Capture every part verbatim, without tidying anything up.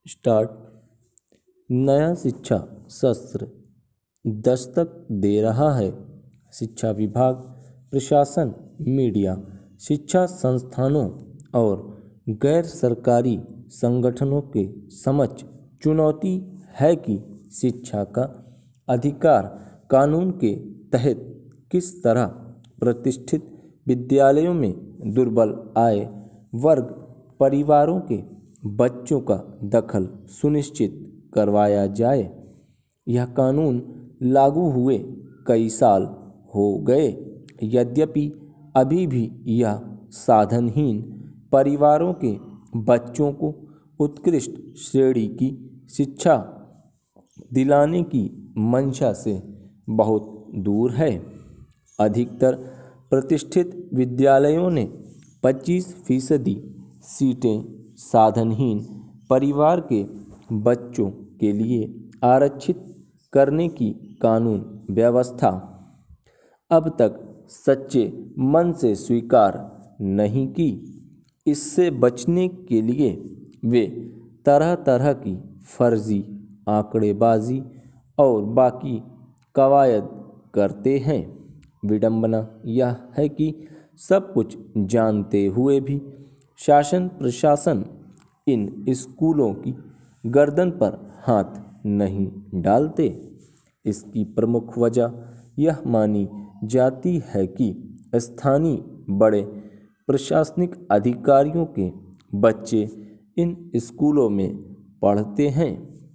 Start. नया शिक्षा सत्र दस्तक दे रहा है। शिक्षा विभाग, प्रशासन, मीडिया, शिक्षा संस्थानों और गैर सरकारी संगठनों के समक्ष चुनौती है कि शिक्षा का अधिकार कानून के तहत किस तरह प्रतिष्ठित विद्यालयों में दुर्बल आय वर्ग परिवारों के बच्चों का दखल सुनिश्चित करवाया जाए। यह कानून लागू हुए कई साल हो गए, यद्यपि अभी भी यह साधनहीन परिवारों के बच्चों को उत्कृष्ट श्रेणी की शिक्षा दिलाने की मंशा से बहुत दूर है। अधिकतर प्रतिष्ठित विद्यालयों ने पच्चीस फीसदी सीटें साधनहीन परिवार के बच्चों के लिए आरक्षित करने की कानून व्यवस्था अब तक सच्चे मन से स्वीकार नहीं की। इससे बचने के लिए वे तरह तरह की फर्जी आंकड़ेबाजी और बाकी कवायद करते हैं। विडंबना यह है कि सब कुछ जानते हुए भी शासन प्रशासन इन स्कूलों की गर्दन पर हाथ नहीं डालते। इसकी प्रमुख वजह यह मानी जाती है कि स्थानीय बड़े प्रशासनिक अधिकारियों के बच्चे इन स्कूलों में पढ़ते हैं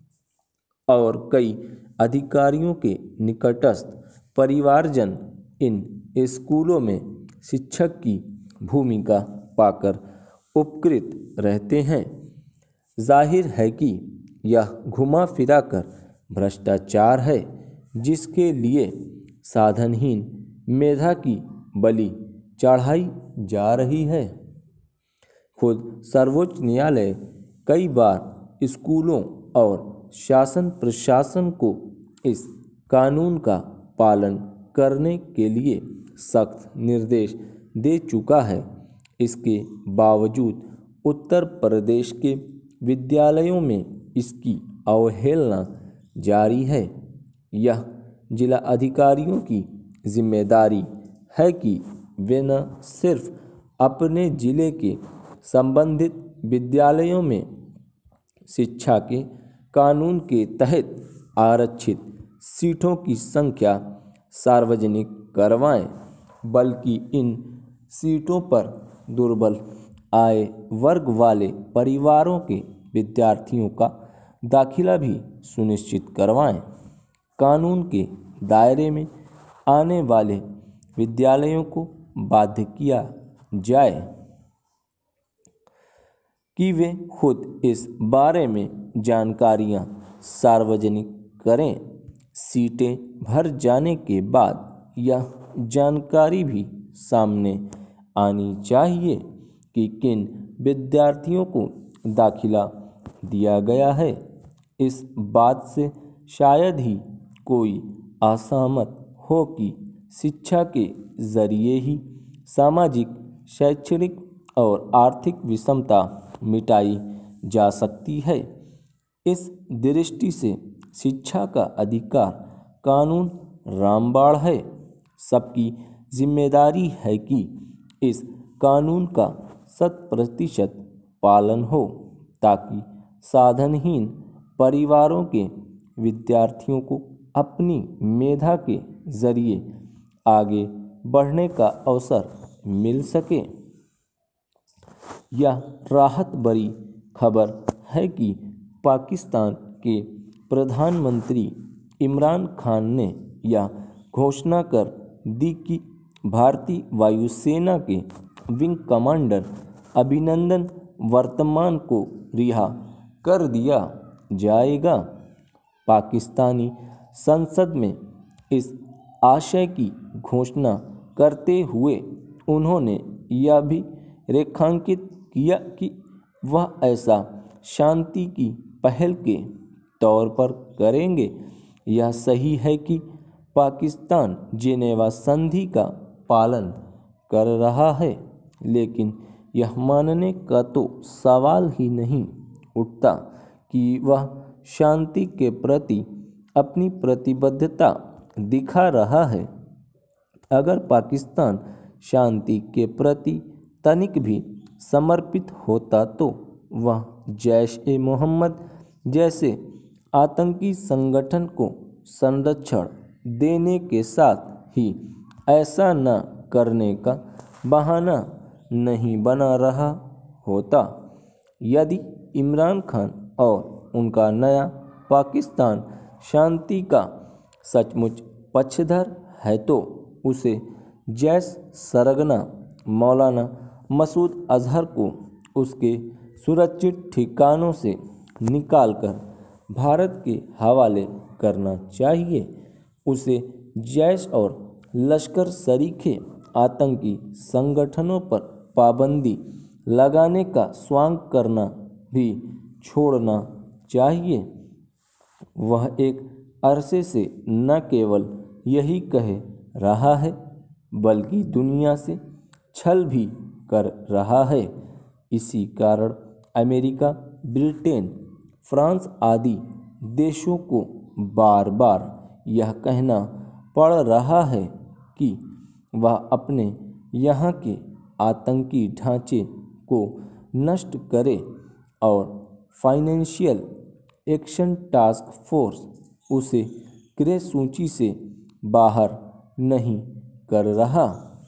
और कई अधिकारियों के निकटस्थ परिवारजन इन स्कूलों में शिक्षक की भूमिका पाकर उपकृत रहते हैं। जाहिर है कि यह घुमा फिरा कर भ्रष्टाचार है, जिसके लिए साधनहीन मेधा की बलि चढ़ाई जा रही है। खुद सर्वोच्च न्यायालय कई बार स्कूलों और शासन प्रशासन को इस कानून का पालन करने के लिए सख्त निर्देश दे चुका है। इसके बावजूद उत्तर प्रदेश के विद्यालयों में इसकी अवहेलना जारी है। यह जिला अधिकारियों की जिम्मेदारी है कि वे न सिर्फ अपने जिले के संबंधित विद्यालयों में शिक्षा के कानून के तहत आरक्षित सीटों की संख्या सार्वजनिक करवाएं, बल्कि इन सीटों पर दुर्बल आय वर्ग वाले परिवारों के विद्यार्थियों का दाखिला भी सुनिश्चित करवाएं। कानून के दायरे में आने वाले विद्यालयों को बाध्य किया जाए कि वे खुद इस बारे में जानकारियां सार्वजनिक करें। सीटें भर जाने के बाद यह जानकारी भी सामने आनी चाहिए कि किन विद्यार्थियों को दाखिला दिया गया है। इस बात से शायद ही कोई असहमत हो कि शिक्षा के जरिए ही सामाजिक, शैक्षणिक और आर्थिक विषमता मिटाई जा सकती है। इस दृष्टि से शिक्षा का अधिकार कानून रामबाण है। सबकी जिम्मेदारी है कि इस कानून का शत प्रतिशत पालन हो, ताकि साधनहीन परिवारों के विद्यार्थियों को अपनी मेधा के जरिए आगे बढ़ने का अवसर मिल सके। यह राहत भरी खबर है कि पाकिस्तान के प्रधानमंत्री इमरान खान ने यह घोषणा कर दी कि भारतीय वायुसेना के विंग कमांडर अभिनंदन वर्तमान को रिहा कर दिया जाएगा। पाकिस्तानी संसद में इस आशय की घोषणा करते हुए उन्होंने यह भी रेखांकित किया कि वह ऐसा शांति की पहल के तौर पर करेंगे। यह सही है कि पाकिस्तान जेनेवा संधि का पालन कर रहा है, लेकिन यह मानने का तो सवाल ही नहीं उठता कि वह शांति के प्रति अपनी प्रतिबद्धता दिखा रहा है। अगर पाकिस्तान शांति के प्रति तनिक भी समर्पित होता तो वह जैश ए मोहम्मद जैसे आतंकी संगठन को संरक्षण देने के साथ ही ऐसा न करने का बहाना नहीं बना रहा होता। यदि इमरान खान और उनका नया पाकिस्तान शांति का सचमुच पक्षधर है तो उसे जैश सरगना मौलाना मसूद अजहर को उसके सुरक्षित ठिकानों से निकालकर भारत के हवाले करना चाहिए। उसे जैश और लश्कर सरीखे आतंकी संगठनों पर पाबंदी लगाने का स्वांग करना भी छोड़ना चाहिए। वह एक अरसे से न केवल यही कह रहा है बल्कि दुनिया से छल भी कर रहा है। इसी कारण अमेरिका, ब्रिटेन, फ्रांस आदि देशों को बार बार यह कहना पड़ रहा है कि वह अपने यहाँ के आतंकी ढांचे को नष्ट करे और फाइनेंशियल एक्शन टास्क फोर्स उसे क्रय सूची से बाहर नहीं कर रहा।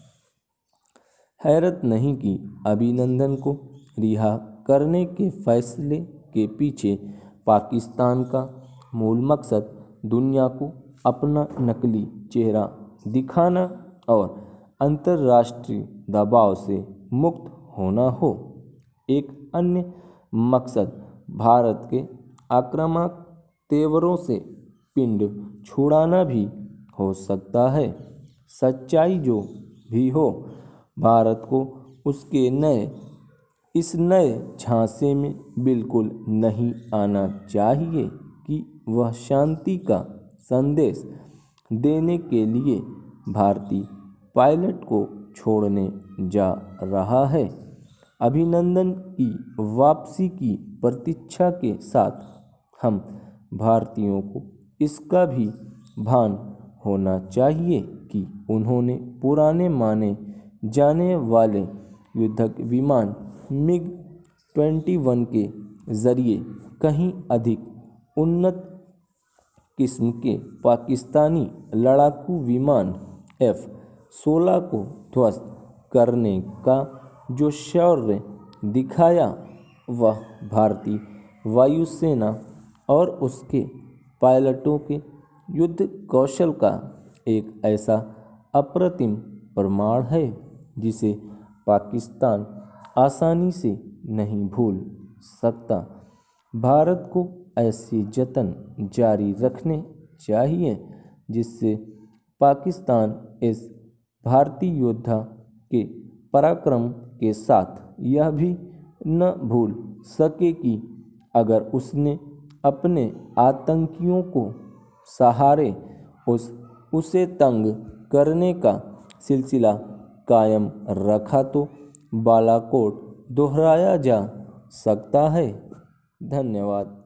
हैरत नहीं कि अभिनंदन को रिहा करने के फैसले के पीछे पाकिस्तान का मूल मकसद दुनिया को अपना नकली चेहरा दिखाना और अंतर्राष्ट्रीय दबाव से मुक्त होना हो। एक अन्य मकसद भारत के आक्रामक तेवरों से पिंड छुड़ाना भी हो सकता है। सच्चाई जो भी हो, भारत को उसके नए इस नए झांसे में बिल्कुल नहीं आना चाहिए कि वह शांति का संदेश देने के लिए भारतीय पायलट को छोड़ने जा रहा है। अभिनंदन की वापसी की प्रतीक्षा के साथ हम भारतीयों को इसका भी भान होना चाहिए कि उन्होंने पुराने माने जाने वाले युद्धक विमान मिग इक्कीस के जरिए कहीं अधिक उन्नत किस्म के पाकिस्तानी लड़ाकू विमान एफ सोलह को ध्वस्त करने का जो शौर्य दिखाया वह भारतीय वायुसेना और उसके पायलटों के युद्ध कौशल का एक ऐसा अप्रतिम प्रमाण है जिसे पाकिस्तान आसानी से नहीं भूल सकता। भारत को ऐसे जतन जारी रखने चाहिए जिससे पाकिस्तान इस भारतीय योद्धा के पराक्रम के साथ यह भी न भूल सके कि अगर उसने अपने आतंकियों को सहारे उस उसे तंग करने का सिलसिला कायम रखा तो बालाकोट दोहराया जा सकता है। धन्यवाद।